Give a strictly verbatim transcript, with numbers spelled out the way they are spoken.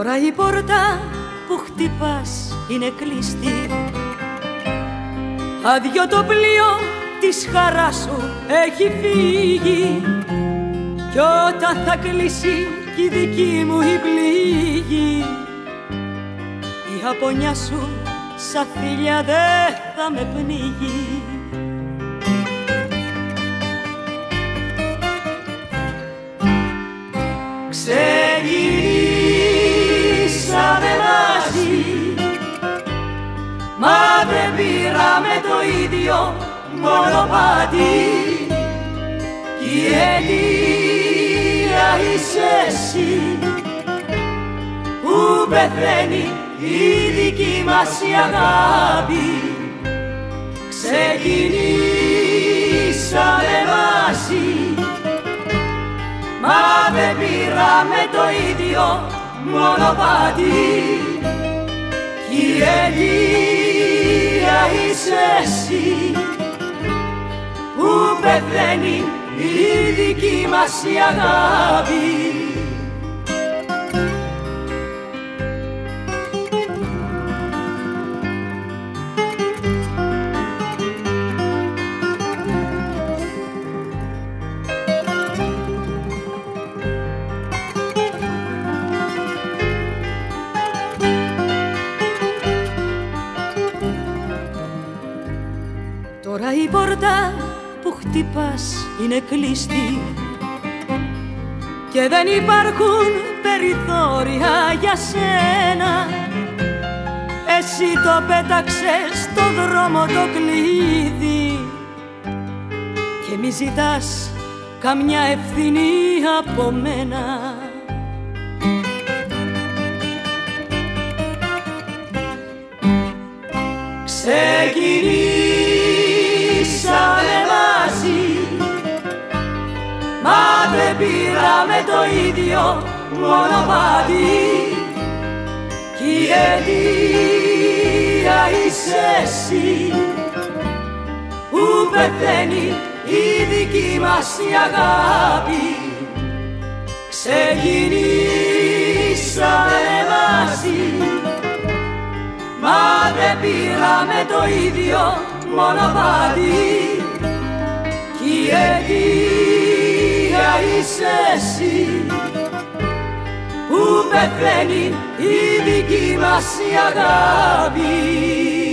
Τώρα η πόρτα που χτυπάς είναι κλειστή, αδειό το πλοίο της χαράς σου έχει φύγει, κι όταν θα κλείσει κι η δική μου η πληγή, η απονιά σου σαν θηλιά δεν θα με πνίγει. Ξεκινήσαμε μαζί, μα δεν πήραμε το ίδιο μονοπάτι, κι η αιτία είσαι εσύ που πεθαίνει η δική μας η αγάπη. Ξεκινήσαμε μαζί, μα δεν πήραμε το ίδιο μονοπάτι, κι η αιτία είσαι εσύ που πεθαίνει η δική μας η αγάπη. Τώρα η πόρτα που χτυπάς είναι κλειστή και δεν υπάρχουν περιθώρια για σένα. Εσύ το πέταξες στο δρόμο το κλειδί και μη ζητάς καμιά ευθύνη από μένα. Ξεκινήσαμε μαζί, μα δεν πήραμε το ίδιο μονοπάτι, κι η αιτία είσαι εσύ που πεθαίνει η δική μας η αγάπη. Ξεκινήσαμε μαζί, μα δεν πήραμε το ίδιο μονοπάτι, κι η αιτία είσαι εσύ που πεθαίνει η δική μας η αγάπη.